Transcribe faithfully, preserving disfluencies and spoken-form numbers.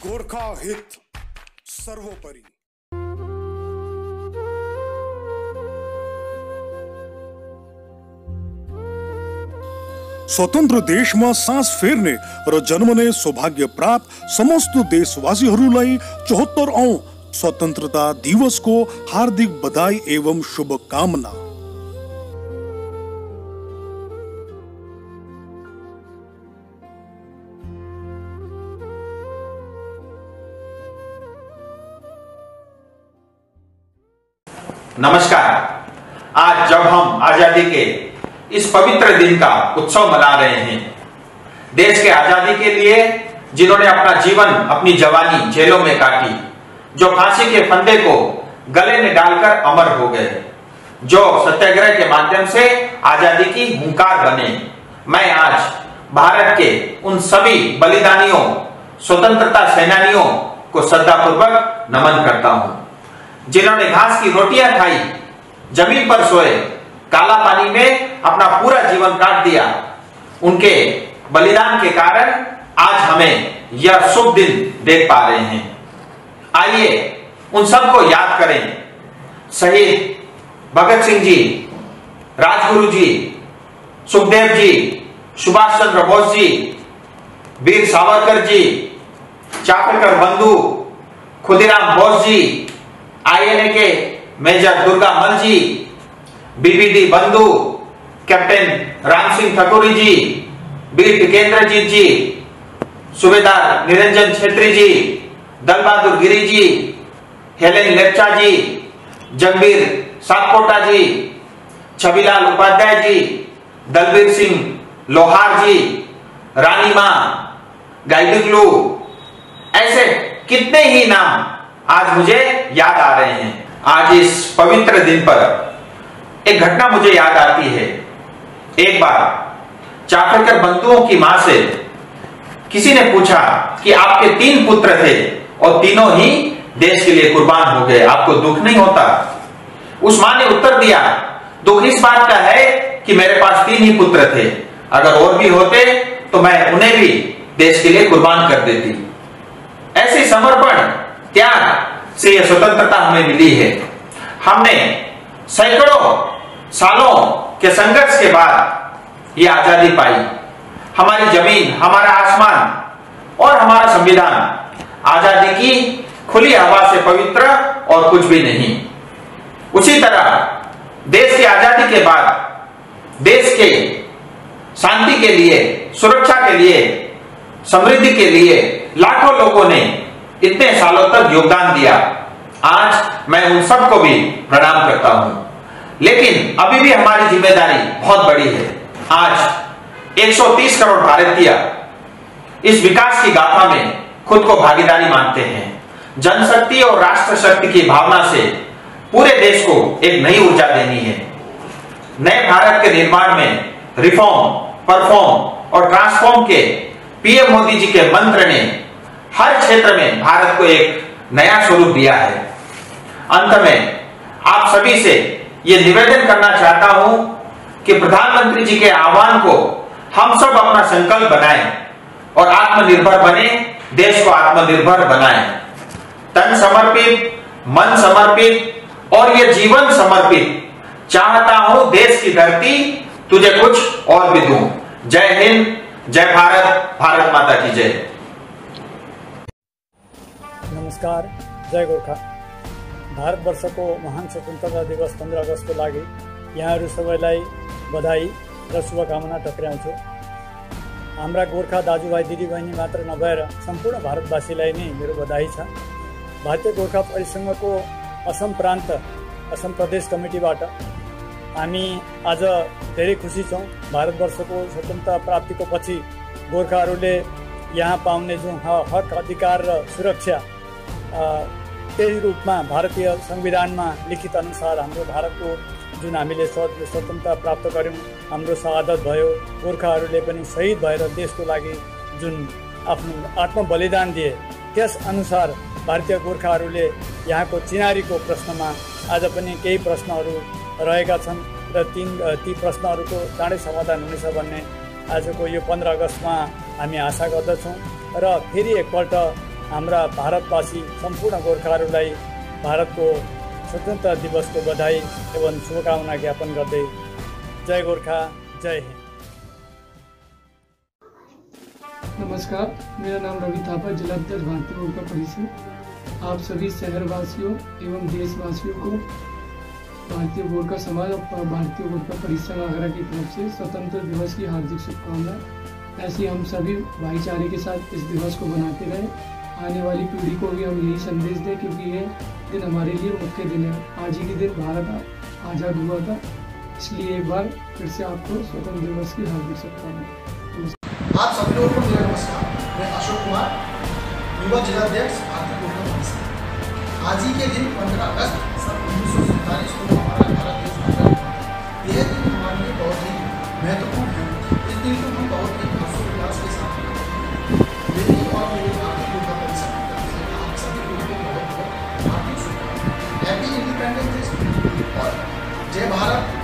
गोरखा हित सर्वोपरि। स्वतन्त्र देश में सांस फेर्ने र जन्मने सौभाग्य प्राप्त समस्त देशवासीहरूलाई चौहत्तर औं स्वतन्त्रता दिवस को हार्दिक बधाई एवं शुभकामना। नमस्कार। आज जब हम आजादी के इस पवित्र दिन का उत्सव मना रहे हैं, देश के आजादी के लिए जिन्होंने अपना जीवन अपनी जवानी जेलों में काटी, जो फांसी के फंदे को गले में डालकर अमर हो गए, जो सत्याग्रह के माध्यम से आजादी की हुंकार बने, मैं आज भारत के उन सभी बलिदानियों, स्वतंत्रता सेनानियों को श्रद्धापूर्वक नमन करता हूं, जिन्होंने घास की रोटियां खाई, जमीन पर सोए, काला पानी में अपना पूरा जीवन काट दिया। उनके बलिदान के कारण आज हमें यह शुभ दिन देख पा रहे हैं। आइए उन सबको याद करें। शहीद भगत सिंह जी, राजगुरु जी, सुखदेव जी, सुभाष चंद्र बोस जी, वीर सावरकर जी, चाकरकर बंधु, खुदीराम बोस जी, आईएनए के मेजर दुर्गा मल जी, बीबीडी बंधु, कैप्टन राम सिंह ठकुरी जी, वीर टिकेंद्रजीत जी, सूबेदार निरंजन छेत्री जी, दल बहादुर गिरी जी, हेलेन लेप्चा जी, जगबीर सातकोटा जी, छविलाल उपाध्याय जी, दलबीर सिंह लोहार जी, रानी मां, गाइडिगलू, ऐसे कितने ही नाम आज मुझे याद आ रहे हैं। आज इस पवित्र दिन पर एक घटना मुझे याद आती है। एक बार चाकरकर बंधुओं की मां से किसी ने पूछा कि आपके तीन पुत्र थे और तीनों ही देश के लिए कुर्बान हो गए, आपको दुख नहीं होता? उस मां ने उत्तर दिया, दुख इस बात का है कि मेरे पास तीन ही पुत्र थे, अगर और भी होते तो मैं उन्हें भी देश के लिए कुर्बान कर देती। ऐसे समर्पण त्याग से यह स्वतंत्रता हमें मिली है। हमने सैकड़ों सालों के संघर्ष के बाद यह आजादी पाई। हमारी जमीन, हमारा आसमान और हमारा संविधान आजादी की खुली हवा से पवित्र और कुछ भी नहीं। उसी तरह देश की आजादी के बाद देश के शांति के लिए, सुरक्षा के लिए, समृद्धि के लिए लाखों लोगों ने इतने सालों तक योगदान दिया। आज मैं उन सबको भी प्रणाम करता हूं, लेकिन अभी भी हमारी जिम्मेदारी बहुत बड़ी है। आज एक सौ तीस करोड़ भारतीय इस विकास की गाथा में खुद को भागीदारी मानते हैं। जनशक्ति और राष्ट्र शक्ति की भावना से पूरे देश को एक नई ऊर्जा देनी है। नए भारत के निर्माण में रिफॉर्म, परफॉर्म और ट्रांसफॉर्म के पीएम मोदी जी के मंत्र ने हर क्षेत्र में भारत को एक नया स्वरूप दिया है। अंत में आप सभी से यह निवेदन करना चाहता हूं कि प्रधानमंत्री जी के आह्वान को हम सब अपना संकल्प बनाएं और आत्मनिर्भर बने, देश को आत्मनिर्भर बनाएं। तन समर्पित, मन समर्पित और ये जीवन समर्पित चाहता हूं देश की धरती तुझे कुछ और भी दूं। जय हिंद, जय भारत, भारत माता की जय। नमस्कार, जय गोरखा। भारतवर्ष को महान स्वतन्त्रता दिवस पंद्रह अगस्त को लागि यहाँहरू सबैलाई बधाई र शुभकामना टक्राउँछु। हाम्रा गोर्खा दाजुभाइ दिदीबहिनी मात्र नभएर सम्पूर्ण भारतवासीलाई नै मेरो बधाई छ। भारतीय गोर्खा परिसङ्घको असम प्रान्त, असम प्रदेश कमिटीबाट हामी आज धेरै खुसी छौँ। भारतवर्षको स्वतन्त्रता प्राप्तिको पछि गोर्खाहरूले यहाँ पाउने जुन हक, अधिकार र सुरक्षा, त्यही रूपमा भारतीय संविधानमा लिखित अनुसार हाम्रो भारतको जुन हामीले स्वतन्त्रता प्राप्त गर्यौँ, हाम्रो शहादत भयो, गोर्खाहरूले पनि शहीद भएर देशको लागि जुन आफ्नो आत्म बलिदान दिए, त्यस अनुसार भारतीय गोर्खाहरूले यहाँको चिनारीको प्रश्नमा आज पनि केही प्रश्नहरू रहेका छन् र तीन ती प्रश्नहरूको चाँडै समाधान हुनेछ भन्ने आजको यो पन्ध्र अगस्तमा हामी आशा गर्दछौँ। र फेरि एकपल्ट हाम्रा भारतवासी सम्पूर्ण गोर्खाहरूलाई भारतको स्वतन्त्रता दिवसको बधाई एवं शुभकामना ज्ञापन गर्दै जय गोर्खा जय हिंद। नमस्कार, मेरा नाम रवि थापा, जिलाध्यक्ष भारतीय गोरखा परिषद। आप सभी शहरवासियों एवं देशवासियों को भारतीय गोरखा समाज और भारतीय गोरखा परिषद आगरा की तरफ से स्वतंत्र दिवस की हार्दिक शुभकामनाएं। ऐसे हम सभी भाईचारे के साथ इस दिवस को मनाते रहे, आने वाली पीढ़ी को भी हम यही संदेश दें, क्योंकि ये दिन हमारे लिए मुख्य दिन है। आज ही के दिन भारत आज़ाद हुआ था, इसलिए एक बार फिर से आपको स्वतंत्र दिवस की हार्दिक शुभकामनाएं। आप सभी लोगों को मेरा नमस्कार। मैं अशोक कुमार, युवा जिलाध्यक्ष भारतीय गोरखा परिषद। आज ही के दिन पंद्रह अगस्त सन उन्नीस सौ सैंतालीस को हमारा भारत देश आजाद हुआ। यह दिन हमारे लिए बहुत ही महत्वपूर्ण है। इस दिन को हम बहुत ही हर्षोल्लास के साथ मेरी और मेरी भारतीय गोरखा परिषद की तरफ से आप सभी लोगों को बहुत बहुत हार्दिक शुभकामनाएं। हैप्पी इंडिपेंडेंस डे और जय भारत।